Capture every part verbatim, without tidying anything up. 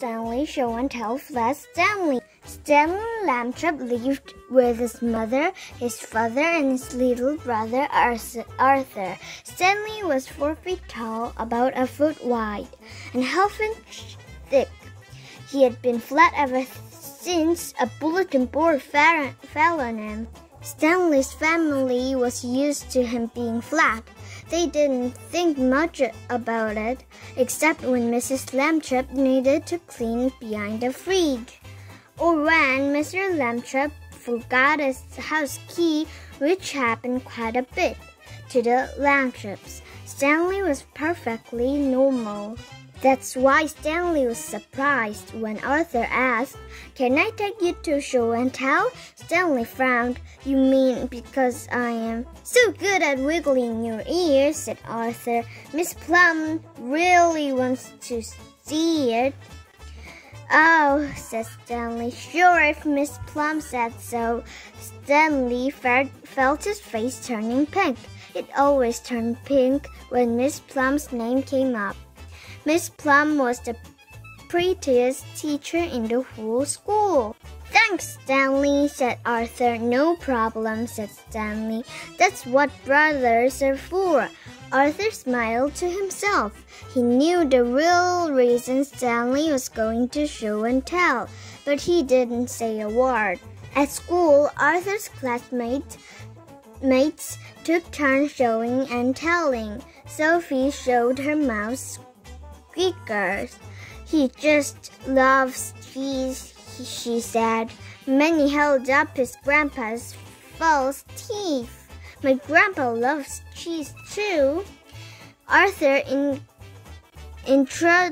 Stanley Show and Tell Flat Stanley. Stanley Lamtrap lived with his mother, his father, and his little brother Arthur. Stanley was four feet tall, about a foot wide, and half inch thick. He had been flat ever since a bulletin board fell on him. Stanley's family was used to him being flat. They didn't think much about it, except when Missus Lamtrap needed to clean behind the fridge, or when Mister Lamtrap forgot his house key, which happened quite a bit to the Lamtraps. Stanley was perfectly normal. That's why Stanley was surprised when Arthur asked, "Can I take you to show and tell?" Stanley frowned. "You mean because I am so good at wiggling your ears," said Arthur. "Miss Plum really wants to see it." "Oh," said Stanley. "Sure, if Miss Plum said so." Stanley felt, felt his face turning pink. It always turned pink when Miss Plum's name came up. Miss Plum was the prettiest teacher in the whole school. "Thanks, Stanley," said Arthur. "No problem," said Stanley. "That's what brothers are for." Arthur smiled to himself. He knew the real reason Stanley was going to show and tell, but he didn't say a word. At school, Arthur's classmates mates took turns showing and telling. Sophie showed her mouse Squeakers. "He just loves cheese," she said. Manny held up his grandpa's false teeth. "My grandpa loves cheese too." Arthur in, intro,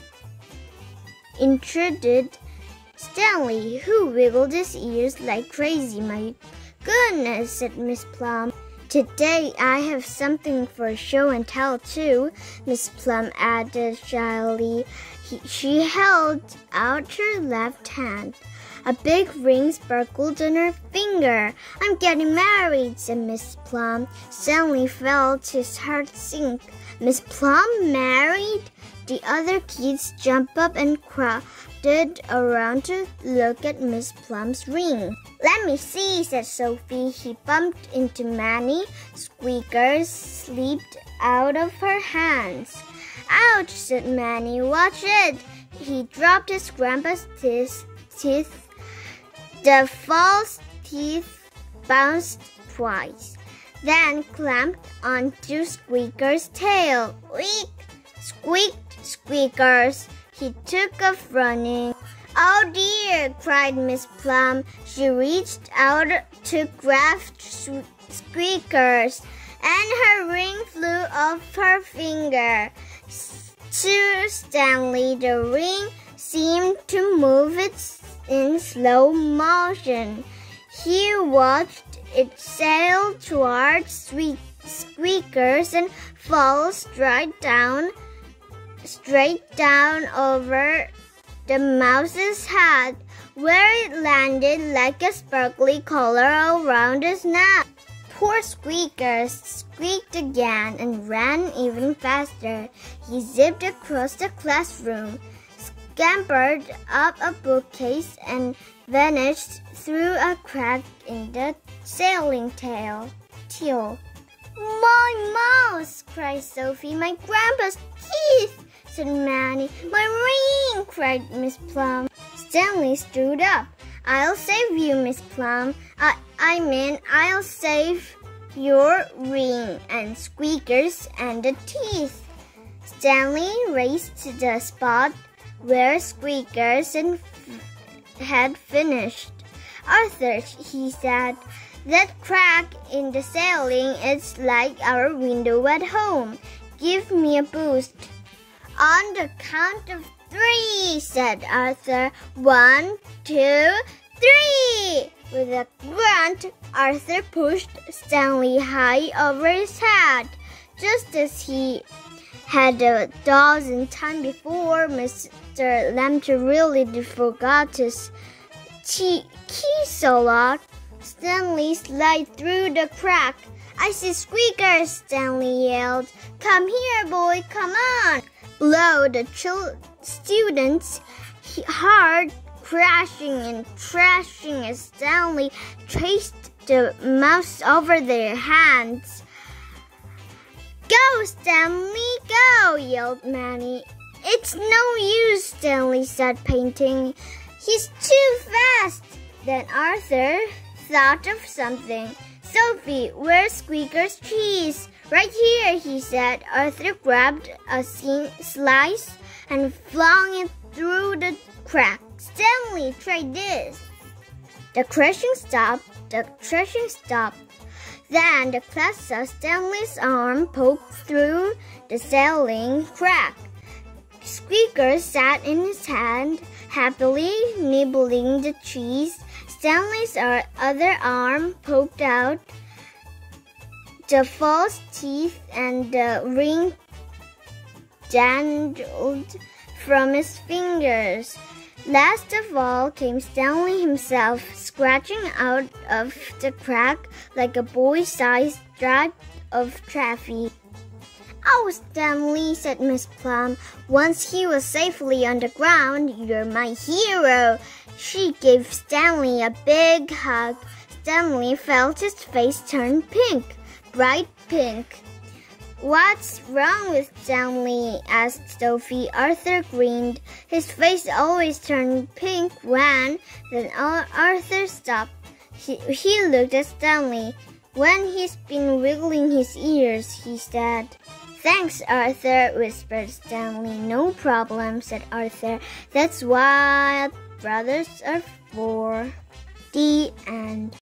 intruded Stanley, who wiggled his ears like crazy. "My goodness," said Miss Plum. "Today I have something for show and tell too," Miss Plum added shyly. He, she held out her left hand. A big ring sparkled on her finger. "I'm getting married," said Miss Plum. Stanley felt his heart sink. "Miss Plum married?" The other kids jumped up and crowded around to look at Miss Plum's ring. "Let me see," said Sophie. He bumped into Manny. Squeakers slipped out of her hands. "Ouch," said Manny. "Watch it." He dropped his grandpa's teeth. teeth. The false teeth bounced twice, then clamped onto Squeaker's tail. "Weak!" squeaked Squeakers. He took off running. "Oh dear!" cried Miss Plum. She reached out to grab Squeakers, and her ring flew off her finger. To Stanley, the ring seemed to move its in slow motion. He watched it sail towards Squeakers and fall straight down, straight down over the mouse's head, where it landed like a sparkly collar around his neck. Poor Squeakers squeaked again and ran even faster. He zipped across the classroom, scampered up a bookcase, and vanished through a crack in the sailing tail. Teal. "My mouse!" cried Sophie. "My grandpa's teeth!" said Manny. "My ring!" cried Miss Plum. Stanley stood up. "I'll save you, Miss Plum. I, I mean, I'll save your ring and Squeakers and the teeth." Stanley raced to the spot where Squeakers and had finished. "Arthur," he said, "that crack in the ceiling is like our window at home. Give me a boost." "On the count of three," said Arthur. "One, two, three!" With a grunt, Arthur pushed Stanley high over his head. Just as he had a dozen times before, Mister Lamtrap really forgot his key a lot. Stanley slid through the crack. "I see Squeakers!" Stanley yelled. "Come here, boy, come on!" Below the students, hard, crashing and crashing as Stanley chased the mouse over their hands. "Go, Stanley, go!" yelled Manny. "It's no use," Stanley said, painting. "He's too fast." Then Arthur thought of something. "Sophie, where's Squeaker's cheese?" "Right here," he said. Arthur grabbed a slice and flung it through the crack. "Stanley, try this." The crushing stopped. The crushing stopped. Then the class saw Stanley's arm poke through the ceiling crack. Squeaker sat in his hand, happily nibbling the cheese. Stanley's other arm poked out. The false teeth and the ring dangled from his fingers. Last of all came Stanley himself, scratching out of the crack like a boy-sized drop of taffy. "Oh, Stanley," said Miss Plum, once he was safely on the ground, "you're my hero." She gave Stanley a big hug. Stanley felt his face turn pink, bright pink. "What's wrong with Stanley?" asked Sophie. Arthur grinned. His face always turned pink when. Then Arthur stopped. He, he looked at Stanley. "When he's been wiggling his ears," he said. "Thanks, Arthur," whispered Stanley. "No problem," said Arthur. "That's what brothers are for." The end.